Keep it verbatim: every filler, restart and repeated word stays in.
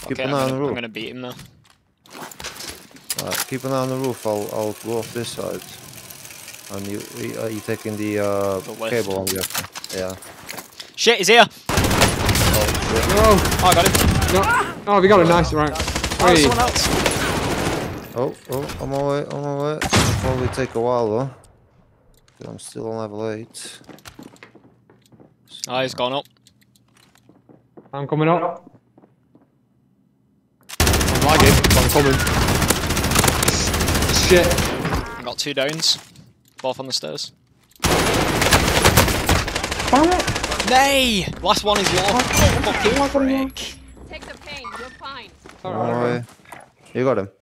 Keep Okay, an I'm eye on gonna, the roof. I'm gonna beat him now. Alright, keep an eye on the roof. I'll I'll go off this side. And you you, uh, you taking the uh The lift. cable on the other. Yeah. Shit, he's here! No! Oh, I got him. No! Oh, we got a nice right. Oh, Hey. someone else. Oh, oh, I'm on my way, on my way. It'll probably take a while though. 'Cause I'm still on level eight. Oh, he's gone up. I'm coming up. I'm lagging, but I'm coming. Shit. I got two downs. Both on the stairs. Damn it! Nay! Last one is your fucking frick. Take the pain, you're fine. On my way. You got him.